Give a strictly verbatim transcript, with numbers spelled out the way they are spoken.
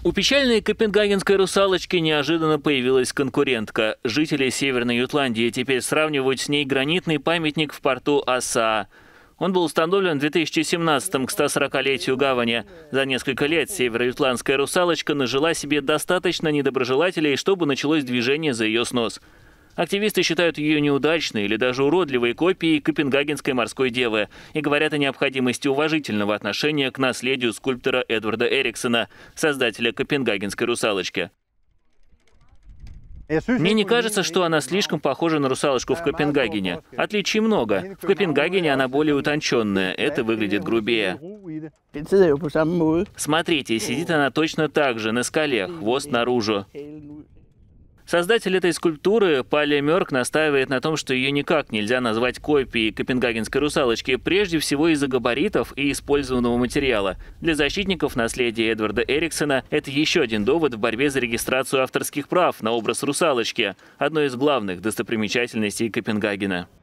У печальной копенгагенской русалочки неожиданно появилась конкурентка. Жители Северной Ютландии теперь сравнивают с ней гранитный памятник в порту Оса. Он был установлен в две тысячи семнадцатом к стосорокалетию гавани. За несколько лет североютландская русалочка нажила себе достаточно недоброжелателей, чтобы началось движение за ее снос. Активисты считают ее неудачной или даже уродливой копией копенгагенской морской девы и говорят о необходимости уважительного отношения к наследию скульптора Эдварда Эриксона, создателя копенгагенской русалочки. Мне не кажется, что она слишком похожа на русалочку в Копенгагене. Отличий много. В Копенгагене она более утонченная, это выглядит грубее. Смотрите, сидит она точно так же, на скале, хвост наружу. Создатель этой скульптуры, Пале Мёрк, настаивает на том, что ее никак нельзя назвать копией копенгагенской русалочки, прежде всего из-за габаритов и использованного материала. Для защитников наследия Эдварда Эриксона это еще один довод в борьбе за регистрацию авторских прав на образ русалочки, одной из главных достопримечательностей Копенгагена.